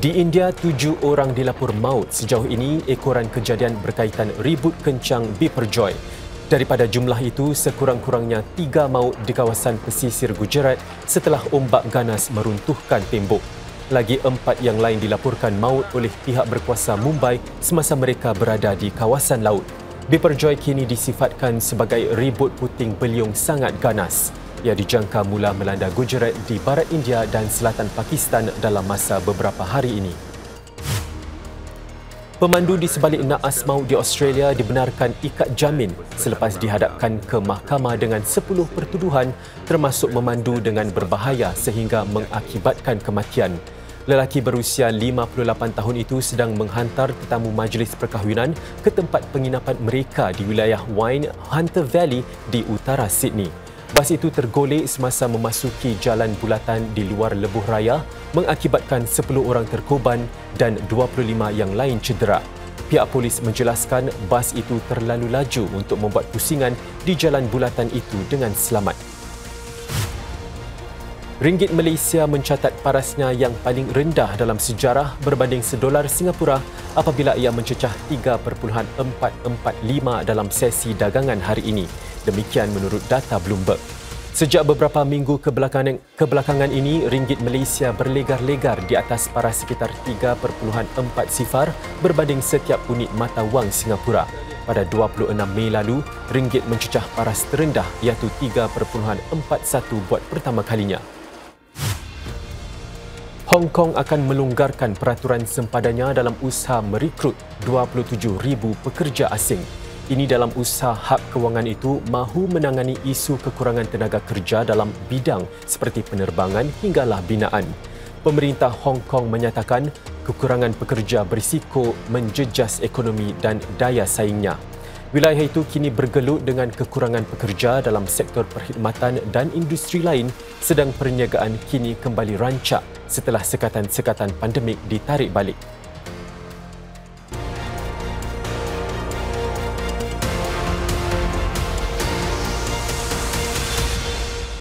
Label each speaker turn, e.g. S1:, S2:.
S1: Di India, 7 orang dilapor maut sejauh ini ekoran kejadian berkaitan ribut kencang Biperjoy. Daripada jumlah itu, sekurang-kurangnya 3 maut di kawasan pesisir Gujarat setelah ombak ganas meruntuhkan tembok. Lagi 4 yang lain dilaporkan maut oleh pihak berkuasa Mumbai semasa mereka berada di kawasan laut. Biperjoy kini disifatkan sebagai ribut puting beliung sangat ganas. Ia dijangka mula melanda Gujarat di barat India dan selatan Pakistan dalam masa beberapa hari ini. Pemandu di sebalik naas maut di Australia dibenarkan ikat jamin selepas dihadapkan ke mahkamah dengan 10 pertuduhan termasuk memandu dengan berbahaya sehingga mengakibatkan kematian. Lelaki berusia 58 tahun itu sedang menghantar tetamu majlis perkahwinan ke tempat penginapan mereka di wilayah Wine Hunter Valley di utara Sydney. Bas itu tergolek semasa memasuki jalan bulatan di luar lebuh raya mengakibatkan 10 orang terkorban dan 25 yang lain cedera. Pihak polis menjelaskan bas itu terlalu laju untuk membuat pusingan di jalan bulatan itu dengan selamat. Ringgit Malaysia mencatat parasnya yang paling rendah dalam sejarah berbanding $1 Singapura apabila ia mencecah 3.445 dalam sesi dagangan hari ini. Demikian menurut data Bloomberg. Sejak beberapa minggu kebelakangan ini, ringgit Malaysia berlegar-legar di atas paras sekitar 3.40 berbanding setiap unit mata wang Singapura. Pada 26 Mei lalu, ringgit mencecah paras terendah iaitu 3.41 buat pertama kalinya. Hong Kong akan melonggarkan peraturan sempadannya dalam usaha merekrut 27,000 pekerja asing. Ini dalam usaha hak kewangan itu mahu menangani isu kekurangan tenaga kerja dalam bidang seperti penerbangan hinggalah binaan. Pemerintah Hong Kong menyatakan kekurangan pekerja berisiko menjejas ekonomi dan daya saingnya. Wilayah itu kini bergelut dengan kekurangan pekerja dalam sektor perkhidmatan dan industri lain sedang perniagaan kini kembali rancak setelah sekatan-sekatan pandemik ditarik balik.